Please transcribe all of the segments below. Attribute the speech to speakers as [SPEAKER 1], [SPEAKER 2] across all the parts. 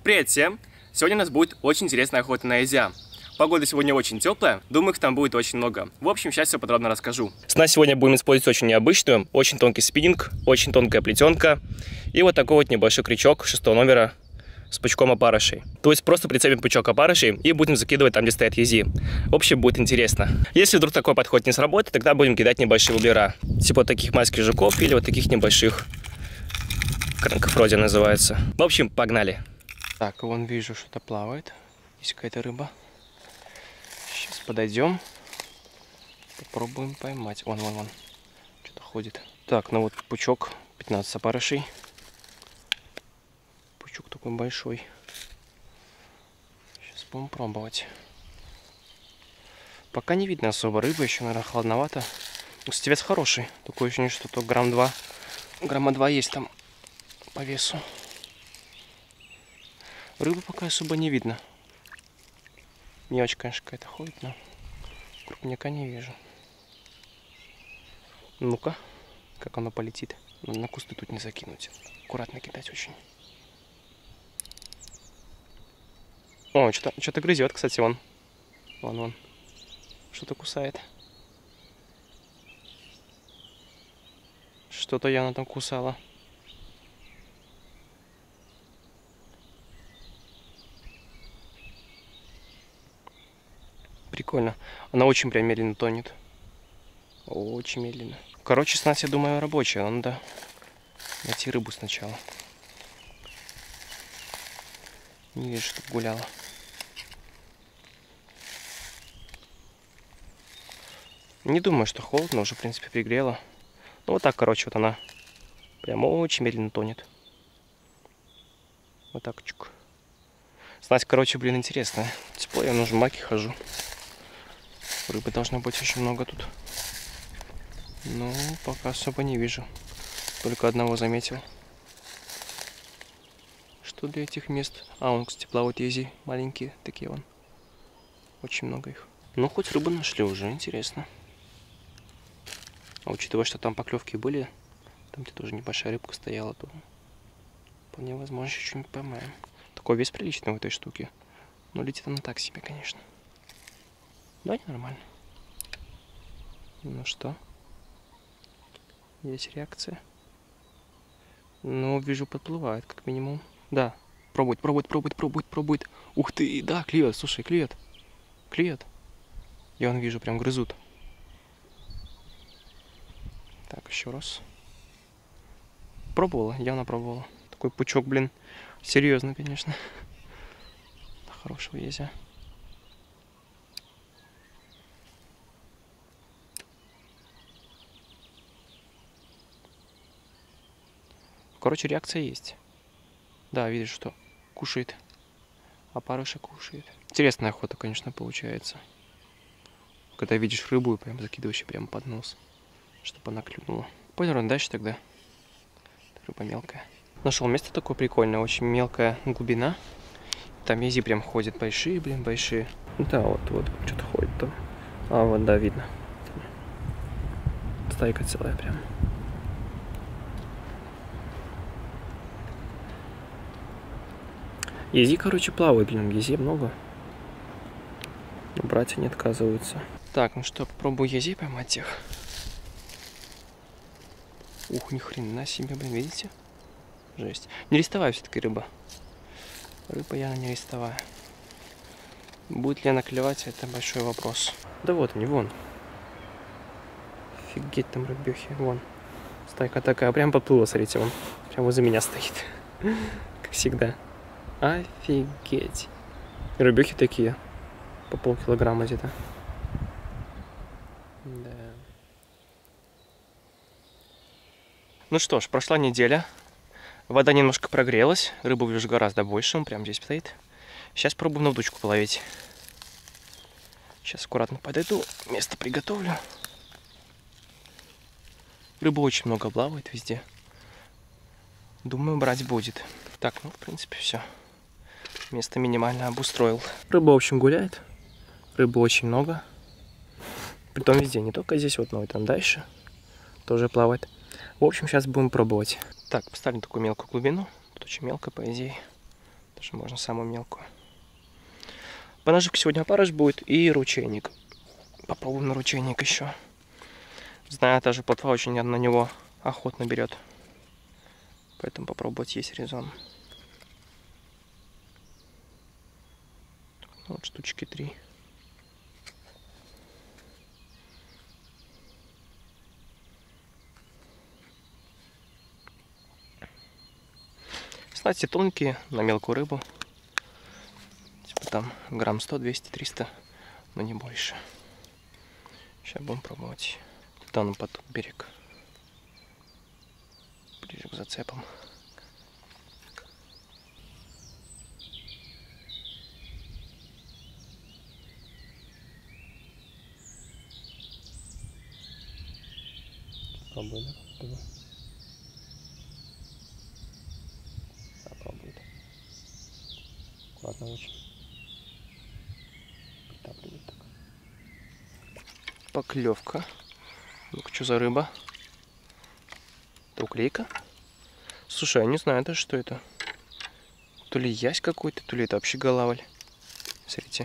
[SPEAKER 1] Привет всем! Сегодня у нас будет очень интересная охота на езя. Погода сегодня очень теплая, думаю, их там будет очень много. В общем, сейчас все подробно расскажу. Снасть сегодня будем использовать очень необычную, очень тонкий спиннинг, очень тонкая плетенка и вот такой вот небольшой крючок 6 номера с пучком опарышей. То есть просто прицепим пучок опарышей и будем закидывать там, где стоят ези. В общем, будет интересно. Если вдруг такой подход не сработает, тогда будем кидать небольшие воблера. Типа вот таких майских жуков или вот таких небольших. Кранков вроде называется. В общем, погнали. Так, вон вижу, что-то плавает. Есть какая-то рыба. Сейчас подойдем. Попробуем поймать. Вон. Что-то ходит. Так, ну вот пучок. 15 опарышей. Пучок такой большой. Сейчас будем пробовать. Пока не видно особо рыбы. Еще, наверное, холодновато. Сетевец хороший. Такое ощущение, что то грамма 2 есть там по весу. Рыбы пока особо не видно. Мелочь, конечно, какая-то ходит, но крупняка не вижу. Ну-ка, как оно полетит. На кусты тут не закинуть. Аккуратно кидать очень. О, что-то грызет, кстати, вон. Вон. Что-то кусает. Что-то явно там кусало. Прикольно. Она очень прям медленно тонет. Очень медленно. Короче, снасть, я думаю, рабочая. Надо найти рыбу сначала. Не вижу, чтобы гуляла. Не думаю, что холодно. Уже, в принципе, пригрела. Ну, вот так, короче, вот она прям очень медленно тонет. Вот так, чук. Снасть, короче, блин, интересная. Тепло, я на жмаке хожу. Рыбы должно быть очень много тут. Ну, пока особо не вижу. Только одного заметил. Что для этих мест? А, он, кстати, плавают ези. Маленькие такие вон. Очень много их. Ну, хоть рыбу нашли уже, интересно. А учитывая, что там поклевки были, там где тоже небольшая рыбка стояла, то вполне возможно, еще что-нибудь поймаем. Такой вес приличный в этой штуке. Но летит она так себе, конечно. Да, нормально. Ну что? Есть реакция? Ну, вижу, подплывает, как минимум. Да, пробует. Ух ты, да, клюет, слушай, клюет. Я вон вижу, прям грызут. Так, еще раз. Пробовала, явно пробовала. Такой пучок, блин, серьезно, конечно. Хорошего езя. Короче, реакция есть. Да, видишь, что кушает. Опарыша кушает. Интересная охота, конечно, получается. Когда видишь рыбу и прям закидываешь прямо под нос, чтобы она клюнула. Пойдем дальше тогда. Рыба мелкая. Нашел место такое прикольное, очень мелкая глубина. Там ези прям ходят большие, блин, большие. Да, вот что-то ходит там. А, вот, да, видно. Стайка целая прям. Ези, короче, плавают, блин, ези много. Но братья не отказываются. Так, ну что, попробую ези поймать их. Ух, ни хрена себе, блин, видите? Жесть. Не рестовая все-таки рыба. Рыба явно не рестовая. Будет ли она клевать, это большой вопрос. Да вот они, вон. Офигеть там рыбехи, вон. Стайка такая, прям подплыла, смотрите, вон. Прям возле меня стоит. Как всегда. Офигеть. Рыбехи такие. По полкилограмма где-то. Да. Ну что ж, прошла неделя. Вода немножко прогрелась. Рыбу вижу гораздо больше. Он прям здесь стоит. Сейчас пробуем на удочку половить. Сейчас аккуратно подойду. Место приготовлю. Рыбы очень много плавает везде. Думаю, брать будет. Так, ну, в принципе, все. Место минимально обустроил. Рыба, в общем, гуляет. Рыбы очень много. Притом везде, не только здесь, вот, но и там дальше. Тоже плавает. В общем, сейчас будем пробовать. Так, поставили такую мелкую глубину. Тут очень мелко, по идее. Даже можно самую мелкую. По наживке сегодня опарыш будет и ручейник. Попробуем на ручейник еще. Знаю, даже плотва очень на него охотно берет. Поэтому попробовать есть резон. Вот штучки 3. Снасти тонкие, на мелкую рыбу. Типа там грамм 100, 200, 300, но не больше. Сейчас будем пробовать. Туда на под берег. Ближе к зацепам. Попробуй, да? Попробует. Аккуратно очень. Притапливает так. Поклевка. Ну-ка, что за рыба? Это уклейка? Слушай, я не знаю даже, что это. То ли ясь какой-то, то ли это вообще голавль. Смотрите.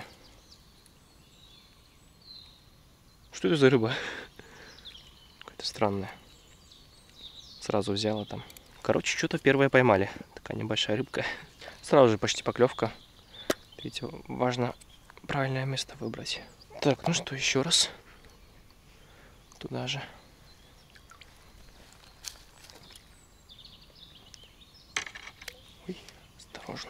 [SPEAKER 1] Что это за рыба? Какая-то странная. Сразу взяла там. Короче, что-то первое поймали. Такая небольшая рыбка. Сразу же почти поклевка. Видите, важно правильное место выбрать. Так, ну что, еще раз. Туда же. Ой, осторожно.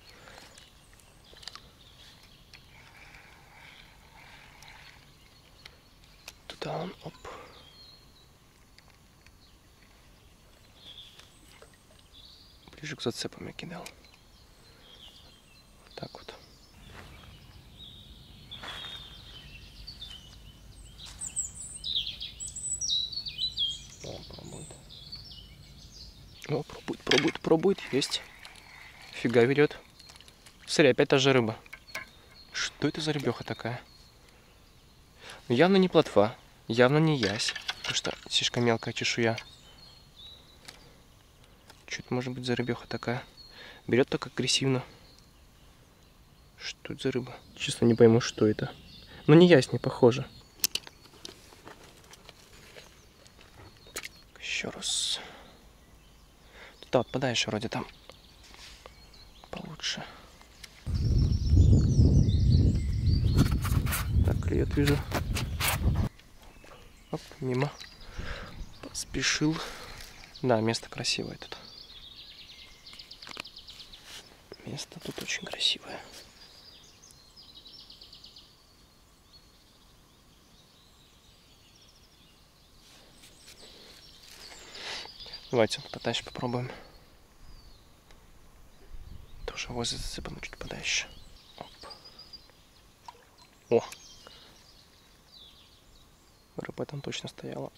[SPEAKER 1] Туда он, оп. Ближе к зацепам я кидал. Вот так вот. О, пробует. О, пробует. Есть. Фига ведет. Смотри, опять та же рыба. Что это за рыбеха такая? Ну, явно не плотва. Явно не ясь. Потому что слишком мелкая чешуя. Что это может быть за рыбеха такая? Берет так агрессивно. Что это за рыба? Честно не пойму, что это. Но не ясь, не похоже. Еще раз. Туда вот подальше вроде там получше. Так, клюет вижу. Оп, мимо. Поспешил. Да, место красивое тут. Место тут очень красивое. Давайте подальше попробуем. Тоже возле зацепа, но чуть подальше. Оп. О! Рыба там точно стояла.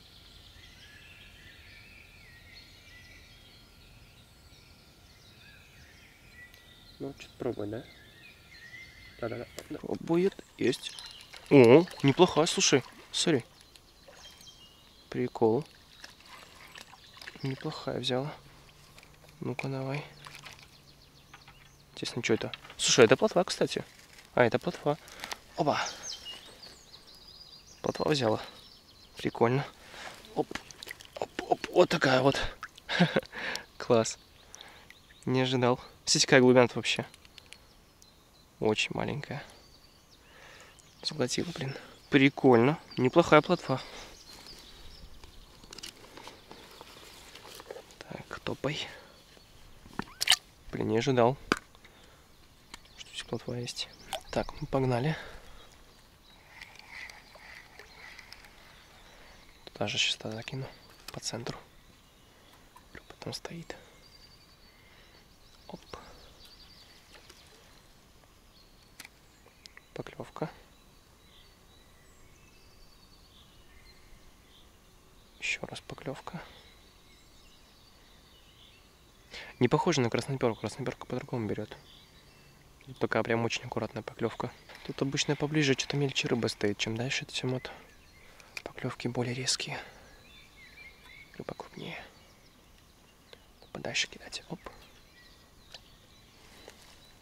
[SPEAKER 1] Ну, что-то пробуй, да? Да. Пробует. Есть. О, неплохая, слушай. Смотри. Прикол. Неплохая взяла. Ну-ка, давай. Интересно, что это? Слушай, это плотва, кстати. А, это плотва. Опа. Плотва взяла. Прикольно. Оп. Оп. Вот такая вот. Класс. Не ожидал. Смотрите, какая глубина вообще. Очень маленькая. Заглотила, блин. Прикольно. Неплохая плотва. Так, топай. Блин, не ожидал, что здесь плотва есть. Так, мы погнали. Туда же сейчас закину по центру. Потом стоит. Оп. Поклевка. Еще раз поклевка. Не похоже на красноперку. Красноперка по-другому берет. Тут такая прям очень аккуратная поклевка. Тут обычно поближе что-то мельче рыба стоит, чем дальше, тем вот поклевки более резкие. Рыба крупнее. Подальше кидать. Оп.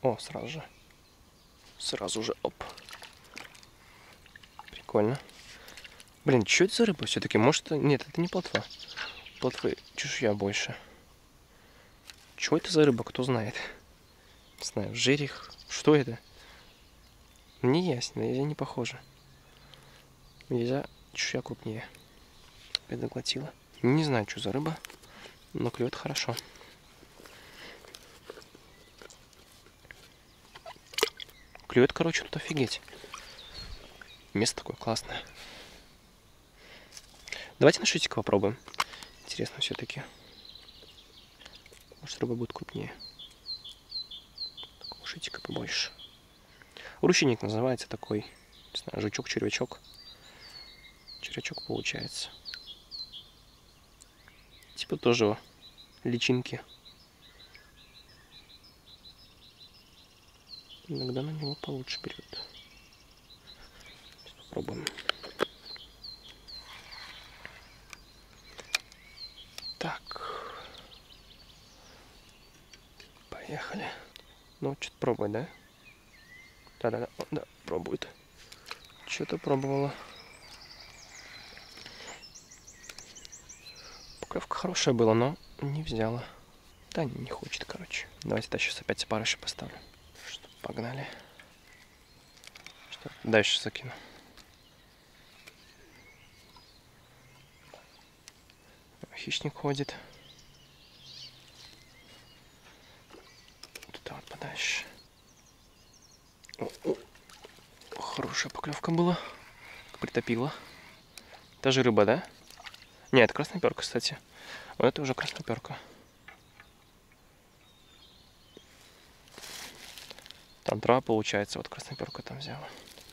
[SPEAKER 1] О, сразу же, оп. Прикольно. Блин, что это за рыба все-таки? Может, нет, это не плотва. Плотвы чешуя больше. Что это за рыба, кто знает? Не знаю, жерех. Что это? Не ясно, езя не похоже. Езя чешуя крупнее. Опять заглотила. Не знаю, что за рыба, но клюет хорошо. Клюет, короче, тут офигеть. Место такое классное. Давайте на шутик попробуем. Интересно все-таки. Может, рыба будет крупнее. Такого шутика побольше. Ручейник называется такой. Не знаю, жучок, червячок. Червячок получается. Типа тоже личинки. Иногда на него получше берет. Сейчас попробуем. Так. Поехали. Ну, что-то пробует, да? Да, пробует. Что-то пробовала. Поклевка хорошая была, но не взяла. Да, не хочет, короче. Давайте я сейчас опять спарыши поставлю. Что, погнали. Что, дальше закину. Хищник ходит. Туда вот подальше. Хорошая поклевка была. Притопила. Та же рыба, да? Нет, это красноперка, кстати. Вот это уже красноперка. Там трава получается, вот красноперка там взяла.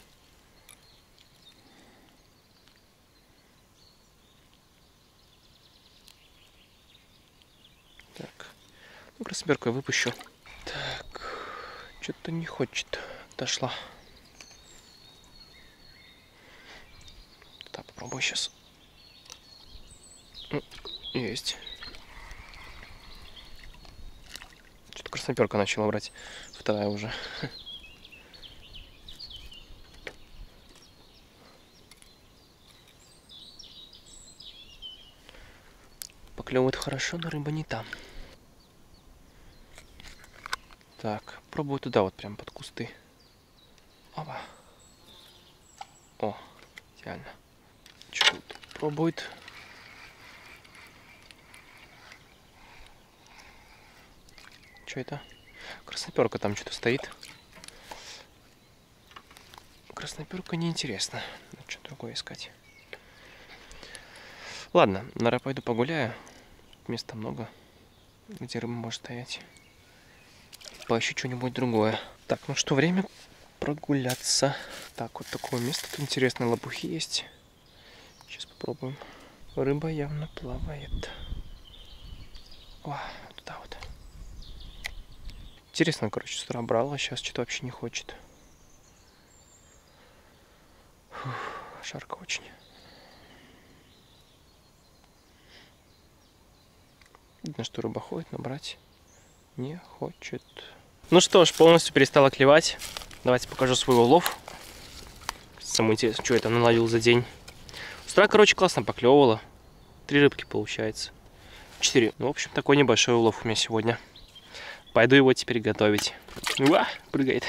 [SPEAKER 1] Так. Ну, красноперку я выпущу. Так. Что-то не хочет. Дошла. Так, попробую сейчас. Есть. Что-то красноперка начала брать. Вторая уже. Поклевывает хорошо, но рыба не там. Так, пробую туда вот прям под кусты. Опа. О, идеально. Что тут пробует? Что это? Красноперка там что-то стоит. Красноперка неинтересно. Надо что-то другое искать. Ладно, наверное, пойду погуляю. Места много, где рыба может стоять. Поищу что-нибудь другое. Так, ну что, время прогуляться. Так, вот такое место. Тут интересные лопухи есть. Сейчас попробуем. Рыба явно плавает. О, туда вот. Интересно, короче, с утра брала, сейчас что-то вообще не хочет. Фух, жарко очень. Видно, что рыба ходит, но брать не хочет. Ну что ж, полностью перестала клевать. Давайте покажу свой улов. Самое интересное, что я там наловил за день. С утра, короче, классно поклевывала. 3 рыбки получается. 4. Ну, в общем, такой небольшой улов у меня сегодня. Пойду его теперь готовить. Уа, прыгает.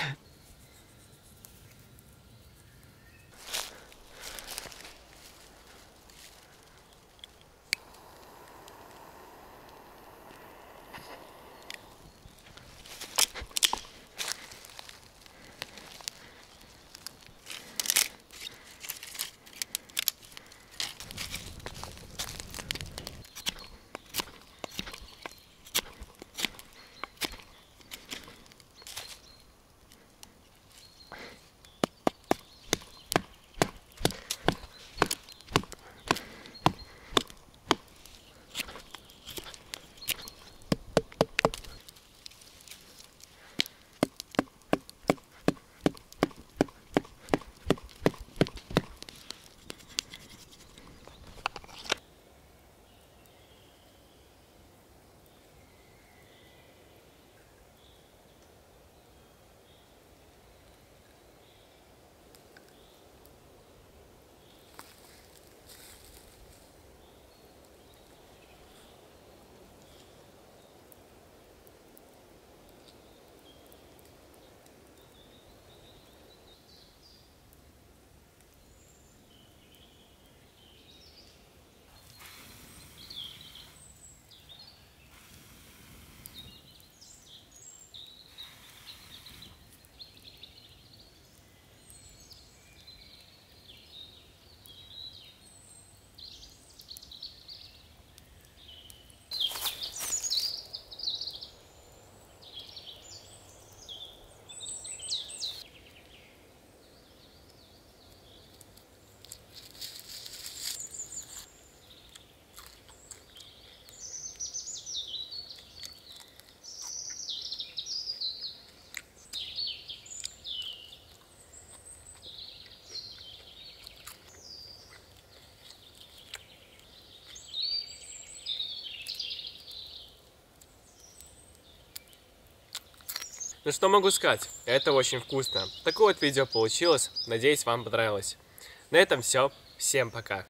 [SPEAKER 1] Ну что могу сказать, это очень вкусно. Такое вот видео получилось, надеюсь, вам понравилось. На этом все, всем пока.